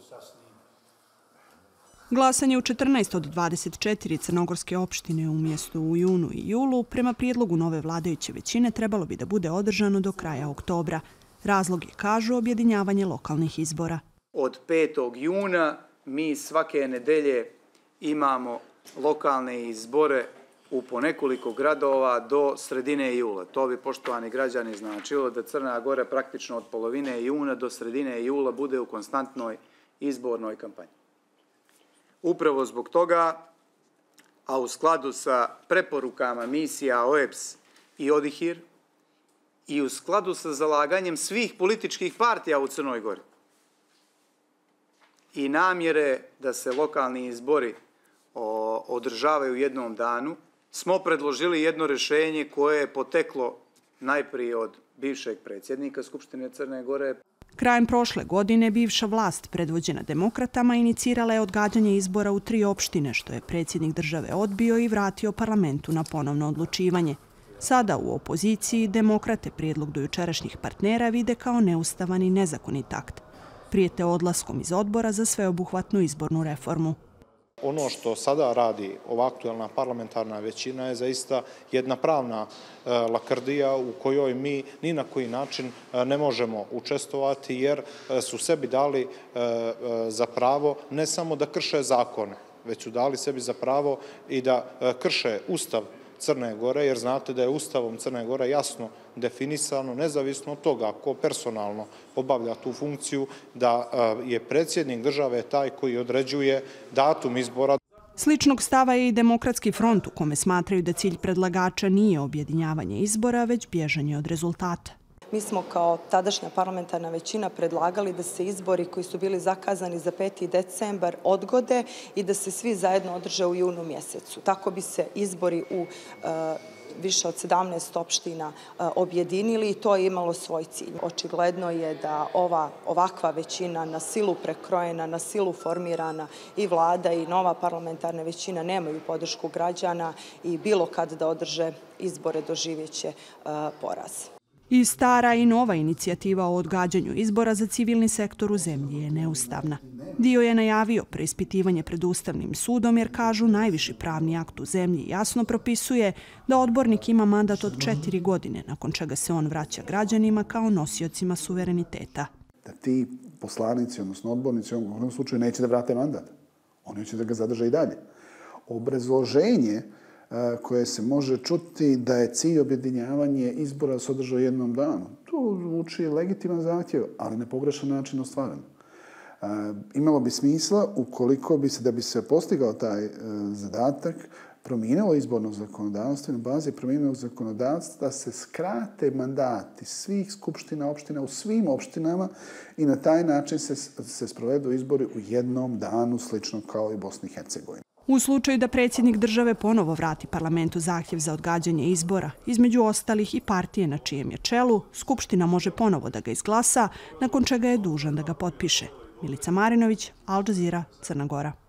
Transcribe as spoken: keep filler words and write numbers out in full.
Glasanje u četrnaest od dvadeset četiri crnogorske opštine umjesto u junu i julu prema prijedlogu nove vladajuće većine trebalo bi da bude održano do kraja oktobra. Razlog je, kažu, objedinjavanje lokalnih izbora. Od petog juna mi svake nedelje imamo lokalne izbore u po nekoliko gradova do sredine jula. To bi, poštovani građani, značilo da Crna Gora praktično od polovine juna do sredine jula bude u konstantnoj izbornoj kampanji. Upravo zbog toga, a u skladu sa preporukama misija O E B S i ODIHIR i u skladu sa zalaganjem svih političkih partija u Crnoj Gori i namjere da se lokalni izbori održavaju u jednom danu, smo predložili jedno rješenje koje je poteklo najprije od bivšeg predsjednika Skupštine Crne Gore. Krajem prošle godine bivša vlast, predvođena demokratama, inicirala je odgađanje izbora u tri opštine, što je predsjednik države odbio i vratio parlamentu na ponovno odlučivanje. Sada u opoziciji demokrate prijedlog dojučerašnjih partnera vide kao neustavan i nezakonit akt. Prijete odlaskom iz odbora za sveobuhvatnu izbornu reformu. Ono što sada radi ova aktuelna parlamentarna većina je zaista jedna pravna lakrdija u kojoj mi ni na koji način ne možemo učestvovati jer su sebi dali za pravo ne samo da krše zakone, već su dali sebi za pravo i da krše Ustav Crne Gore, jer znate da je Ustavom Crne Gore jasno definisano, nezavisno od toga ko personalno obavlja tu funkciju, da je predsjednik države taj koji određuje datum izbora. Sličnog stava je i Demokratski front, u kome smatraju da cilj predlagača nije objedinjavanje izbora, već bježanje od rezultata. Mi smo kao tadašnja parlamentarna većina predlagali da se izbori koji su bili zakazani za peti decembar odgode i da se svi zajedno održe u junu mjesecu. Tako bi se izbori u više od sedamnaest opština objedinili i to je imalo svoj cilj. Očigledno je da ova ovakva većina na silu prekrojena, na silu formirana i vlada i nova parlamentarna većina nemaju podršku građana i bilo kad da održe izbore doživjeće poraz. I stara i nova inicijativa o odgađanju izbora za civilni sektor u zemlji je neustavna. Dio je najavio preispitivanje pred Ustavnim sudom jer, kažu, najviši pravni akt u zemlji jasno propisuje da odbornik ima mandat od četiri godine, nakon čega se on vraća građanima kao nosiocima suvereniteta. Da ti poslanici, odnosno odbornici, u ovom slučaju neće da vrate mandat. Oni će da ga zadrže i dalje. Obrazloženje koje se može čuti da je cilj objedinjavanje izbora da se održa u jednom danu. To zvuči legitiman zahtjev, ali na pogrešan način ostvaren. Imalo bi smisla ukoliko bi se, da bi se postigao taj zadatak, promijenilo izborno zakonodavstvo i na bazi promijenjenog zakonodavstva da se skrate mandati svih skupština opština u svim opštinama i na taj način se, se sprovedu izbori u jednom danu, slično kao i Bosni i Hercegovini. U slučaju da predsjednik države ponovo vrati parlamentu zahtjev za odgađanje izbora, između ostalih i partije na čijem je čelu, Skupština može ponovo da ga izglasa, nakon čega je dužan da ga potpiše. Milica Marinović, Al Jazeera, Crna Gora.